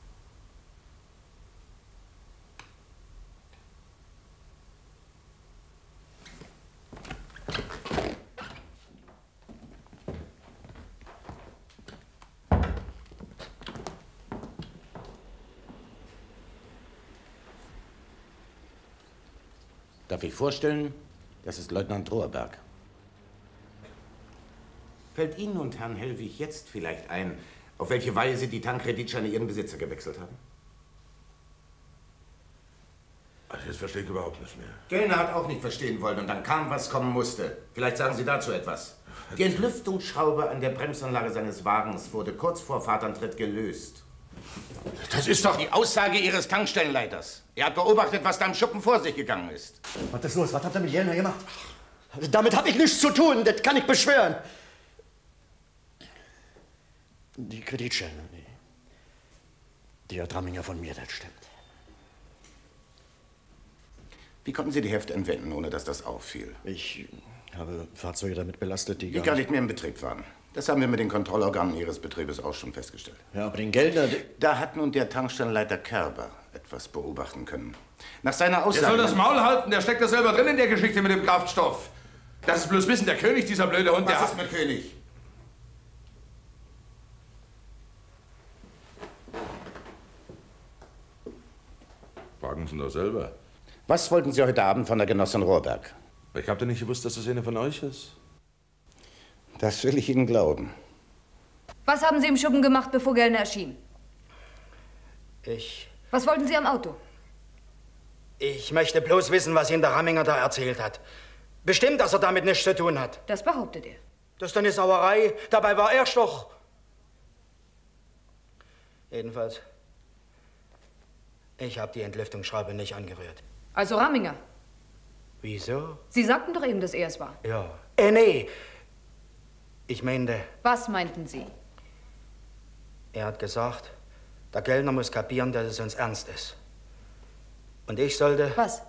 Darf ich vorstellen, das ist Leutnant Rohrberg. Fällt Ihnen und Herrn Hellwig jetzt vielleicht ein, auf welche Weise die Tankkreditscheine Ihren Besitzer gewechselt haben? Also jetzt verstehe ich überhaupt nicht mehr. Gellner hat auch nicht verstehen wollen und dann kam, was kommen musste. Vielleicht sagen Sie dazu etwas. Die Entlüftungsschraube an der Bremsanlage seines Wagens wurde kurz vor Fahrtantritt gelöst. Das ist doch die Aussage Ihres Tankstellenleiters. Er hat beobachtet, was da im Schuppen vor sich gegangen ist. Was ist los? Was hat er mit Jelner gemacht? Damit habe ich nichts zu tun. Das kann ich beschwören. Die Kreditscheine, die hat Ramminger von mir, das stimmt. Wie konnten Sie die Hefte entwenden, ohne dass das auffiel? Ich habe Fahrzeuge damit belastet, die gar nicht mehr im Betrieb waren. Das haben wir mit den Kontrollorganen Ihres Betriebes auch schon festgestellt. Ja, aber den Geldner... Da hat nun der Tankstellenleiter Kerber etwas beobachten können. Nach seiner Aussage... Der soll das Maul halten, der steckt da selber drin in der Geschichte mit dem Kraftstoff. Das ist bloß Wissen, der König, dieser blöde Hund, der... Was ist mit König? Fragen Sie doch selber. Was wollten Sie heute Abend von der Genossin Rohrberg? Ich habe doch nicht gewusst, dass das eine von euch ist. Das will ich Ihnen glauben. Was haben Sie im Schuppen gemacht, bevor Gellner erschien? Ich Was wollten Sie am Auto? möchte bloß wissen, was Ihnen der Ramminger da erzählt hat. Bestimmt, dass er damit nichts zu tun hat. Das behauptet er. Das ist doch eine Sauerei. Dabei war er doch. Jedenfalls, ich habe die Entlüftungsschraube nicht angerührt. Also Ramminger. Wieso? Sie sagten doch eben, dass er es war. Ja. Nee. Ich meinte, Was meinten Sie? er hat gesagt, der Gellner muss kapieren, dass es uns ernst ist. Und ich sollte... Was?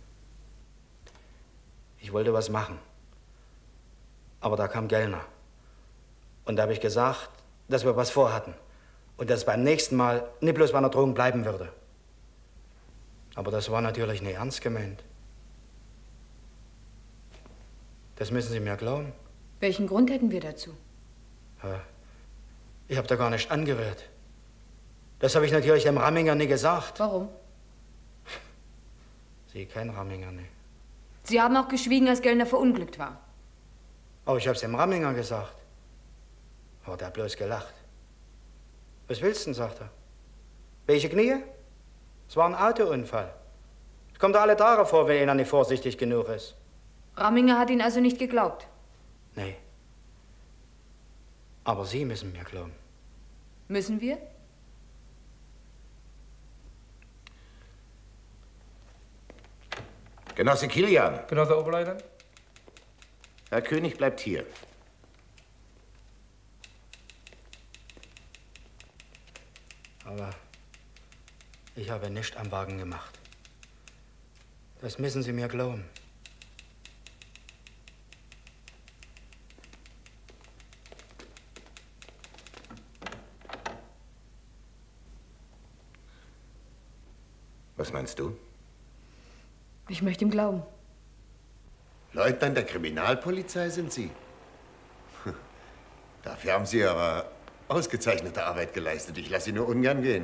Ich wollte was machen. Aber da kam Gellner. Und da habe ich gesagt, dass wir was vorhatten. Und dass es beim nächsten Mal nicht bloß bei einer Drohung bleiben würde. Aber das war natürlich nicht ernst gemeint. Das müssen Sie mir glauben. Welchen Grund hätten wir dazu? Ja. Ich habe da gar nicht angerührt. Das habe ich natürlich dem Ramminger nie gesagt. Warum? Sie kennen Ramminger nicht. Sie haben auch geschwiegen, als Gellner verunglückt war. Aber ich habe es dem Ramminger gesagt. Aber der hat bloß gelacht. Was willst du denn, sagt er. Welche Knie? Es war ein Autounfall. Es kommt alle Tage vor, wenn einer nicht vorsichtig genug ist. Ramminger hat Ihnen also nicht geglaubt? Nee. Aber Sie müssen mir glauben. Müssen wir? Genosse Kilian. Genosse Oberleutnant. Herr König bleibt hier. Aber ich habe nichts am Wagen gemacht. Das müssen Sie mir glauben. Was meinst du? Ich möchte ihm glauben. Leutnant der Kriminalpolizei sind Sie? Dafür haben Sie aber ausgezeichnete Arbeit geleistet. Ich lasse Sie nur ungern gehen.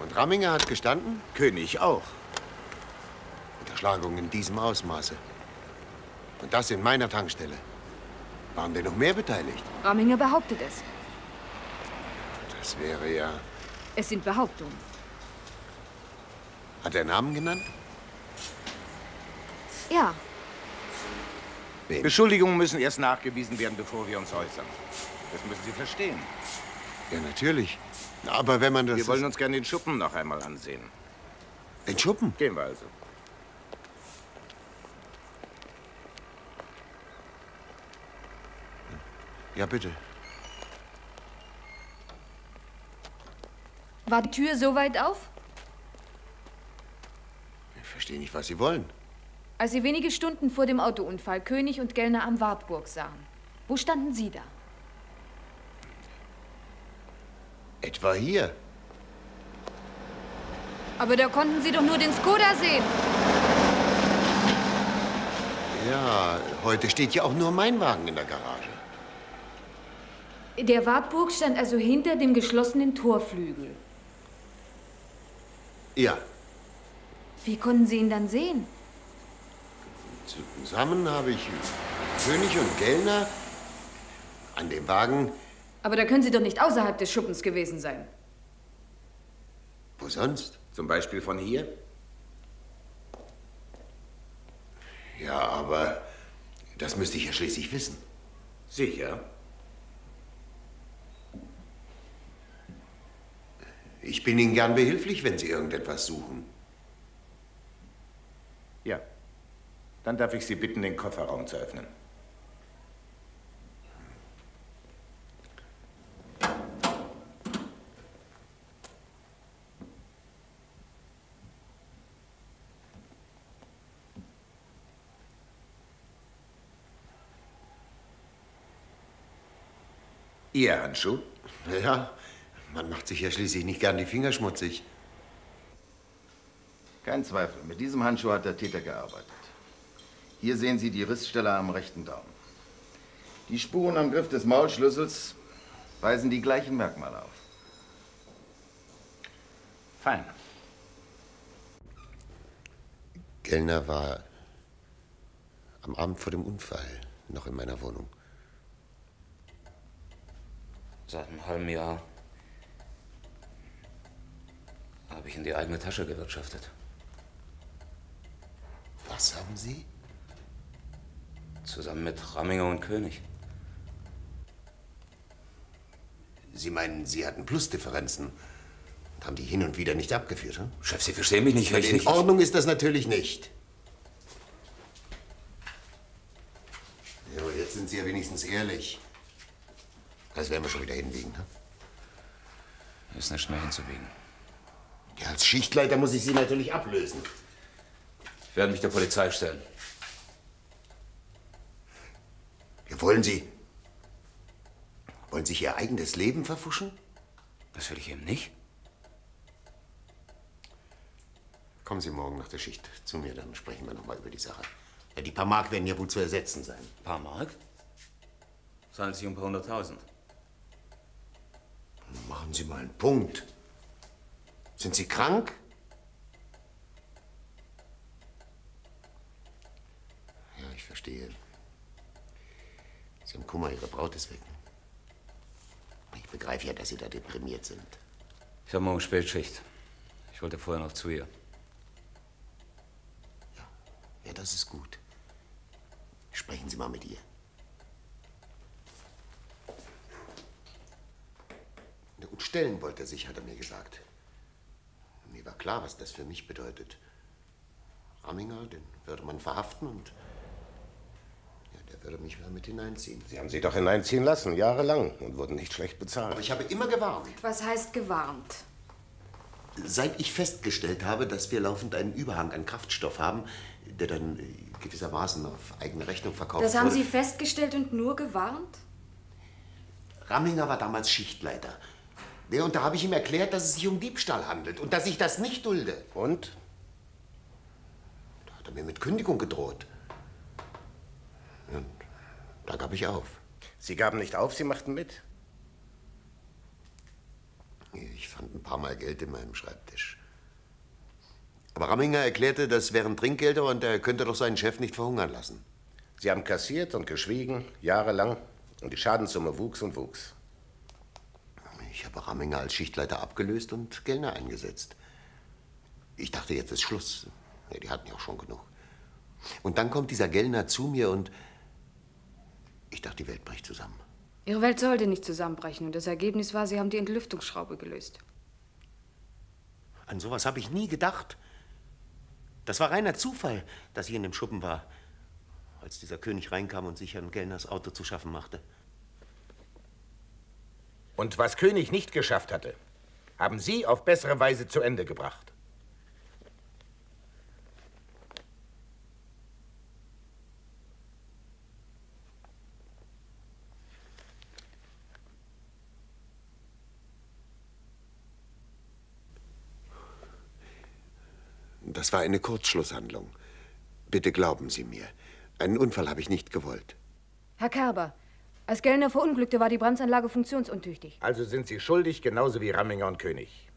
Und Ramminger hat gestanden? König auch. Unterschlagung in diesem Ausmaße. Und das in meiner Tankstelle. Waren denn noch mehr beteiligt? Ramminger behauptet es. Das wäre ja... Es sind Behauptungen. Hat er Namen genannt? Ja. Wen? Beschuldigungen müssen erst nachgewiesen werden, bevor wir uns äußern. Das müssen Sie verstehen. Ja, natürlich. Aber wenn man das... Wir wollen uns gerne den Schuppen noch einmal ansehen. Den Schuppen? Gehen wir also. Ja, bitte. War die Tür so weit auf? Ich verstehe nicht, was Sie wollen. Als Sie wenige Stunden vor dem Autounfall König und Gellner am Wartburg sahen, wo standen Sie da? Etwa hier. Aber da konnten Sie doch nur den Skoda sehen. Ja, heute steht ja auch nur mein Wagen in der Garage. Der Wartburg stand also hinter dem geschlossenen Torflügel. Ja. Wie konnten Sie ihn dann sehen? Zusammen habe ich König und Gellner an dem Wagen... Aber da können Sie doch nicht außerhalb des Schuppens gewesen sein. Wo sonst? Zum Beispiel von hier? Ja, aber das müsste ich ja schließlich wissen. Sicher. Ich bin Ihnen gern behilflich, wenn Sie irgendetwas suchen. Ja. Dann darf ich Sie bitten, den Kofferraum zu öffnen. Ihr Handschuh? Ja, man macht sich ja schließlich nicht gern die Finger schmutzig. Kein Zweifel, mit diesem Handschuh hat der Täter gearbeitet. Hier sehen Sie die Rissstelle am rechten Daumen. Die Spuren am Griff des Maulschlüssels weisen die gleichen Merkmale auf. Fein. Gellner war am Abend vor dem Unfall noch in meiner Wohnung. Seit einem halben Jahr habe ich in die eigene Tasche gewirtschaftet. Was haben Sie? Zusammen mit Ramminger und König. Sie meinen, Sie hatten Plusdifferenzen und haben die hin und wieder nicht abgeführt, hm? Chef, Sie verstehen mich nicht richtig. In Ordnung ist das natürlich nicht. Ja, aber jetzt sind Sie ja wenigstens ehrlich. Das werden wir schon wieder hinbiegen, ne? Ist nicht mehr hinzubiegen. Ja, als Schichtleiter muss ich Sie natürlich ablösen. Ich werde mich der Polizei stellen. Ja, wollen Sie Ihr eigenes Leben verfuschen? Das will ich eben nicht. Kommen Sie morgen nach der Schicht zu mir, dann sprechen wir noch mal über die Sache. Ja, die paar Mark werden ja wohl zu ersetzen sein. Paar Mark? Es handelt sich um ein paar 100.000. Machen Sie mal einen Punkt. Sind Sie krank? Ja, ich verstehe. Sie haben Kummer, Ihre Braut ist weg. Ich begreife ja, dass Sie da deprimiert sind. Ich habe morgen Spätschicht. Ich wollte vorher noch zu ihr. Ja, das ist gut. Sprechen Sie mal mit ihr. Und stellen wollte er sich, hat er mir gesagt. Mir war klar, was das für mich bedeutet. Ramminger, den würde man verhaften und ja, der würde mich wieder mit hineinziehen. Sie haben sie doch hineinziehen lassen, jahrelang, und wurden nicht schlecht bezahlt. Aber ich habe immer gewarnt. Was heißt gewarnt? Seit ich festgestellt habe, dass wir laufend einen Überhang an Kraftstoff haben, der dann gewissermaßen auf eigene Rechnung verkauft wurde. Das haben Sie festgestellt und nur gewarnt? Ramminger war damals Schichtleiter. Ja, und da habe ich ihm erklärt, dass es sich um Diebstahl handelt und dass ich das nicht dulde. Und? Da hat er mir mit Kündigung gedroht. Und da gab ich auf. Sie gaben nicht auf, Sie machten mit? Ich fand ein paar Mal Geld in meinem Schreibtisch. Aber Ramminger erklärte, das wären Trinkgelder und er könnte doch seinen Chef nicht verhungern lassen. Sie haben kassiert und geschwiegen, jahrelang. Und die Schadenssumme wuchs und wuchs. Ich habe Ramminger als Schichtleiter abgelöst und Gellner eingesetzt. Ich dachte, jetzt ist Schluss. Ja, die hatten ja auch schon genug. Und dann kommt dieser Gellner zu mir und ich dachte, die Welt bricht zusammen. Ihre Welt sollte nicht zusammenbrechen und das Ergebnis war, Sie haben die Entlüftungsschraube gelöst. An sowas habe ich nie gedacht. Das war reiner Zufall, dass ich in dem Schuppen war, als dieser König reinkam und sich an Gellners Auto zu schaffen machte. Und was König nicht geschafft hatte, haben Sie auf bessere Weise zu Ende gebracht. Das war eine Kurzschlusshandlung. Bitte glauben Sie mir. Einen Unfall habe ich nicht gewollt. Herr Kerber, als Gellner verunglückte, war die Bremsanlage funktionsuntüchtig. Also sind Sie schuldig, genauso wie Ramminger und König.